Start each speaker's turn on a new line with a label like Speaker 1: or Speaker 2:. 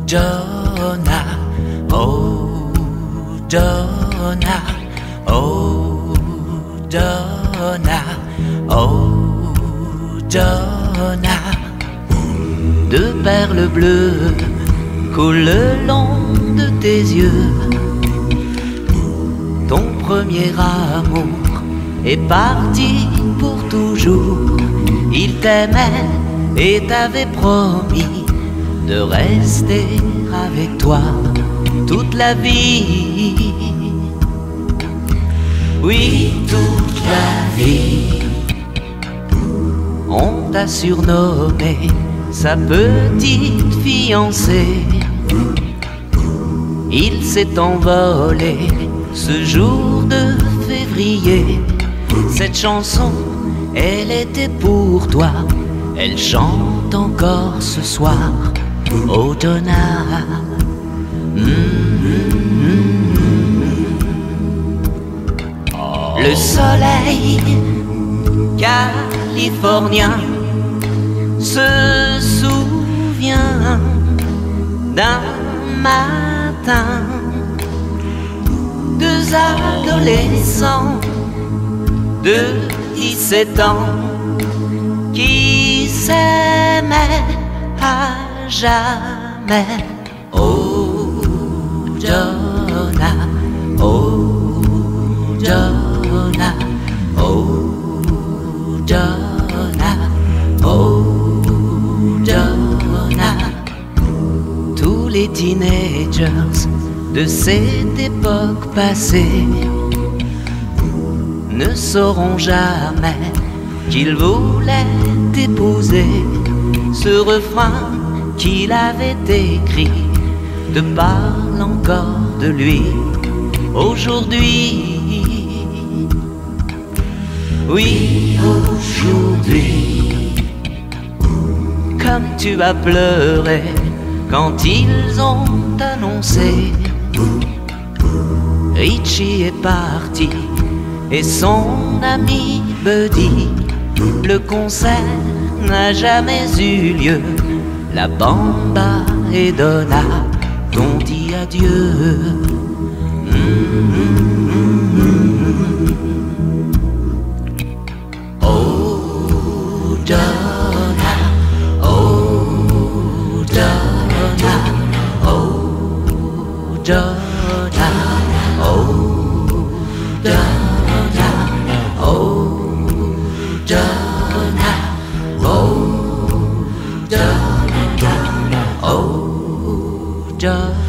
Speaker 1: Donna, oh Donna, oh Donna, oh Donna. Deux perles bleues coulent le long de tes yeux. Ton premier amour est parti pour toujours. Il t'aimait et t'avait promis de rester avec toi toute la vie. Oui, toute la vie. On t'a surnommé sa petite fiancée. Il s'est envolé ce jour de février. Cette chanson, elle était pour toi. Elle chante encore ce soir. Oh Donna, Le soleil californien se souvient d'un matin. Deux adolescents de 17 ans qui s'aimaient à jamais. Oh Donna, oh Donna, oh Donna, oh Donna. Tous les teenagers de cette époque passée ne sauront jamais qu'il voulait t'épouser. Ce refrain qu'il avait écrit te parle encore de lui aujourd'hui. Oui, aujourd'hui, comme tu as pleuré quand ils ont annoncé Richie est parti et son ami Buddy. Le concert n'a jamais eu lieu. La banda et Donna t'ont dit adieu. Oh Donna, oh Donna, oh Donna, oh Donna, oh Donna, oh Donna, oh Donna.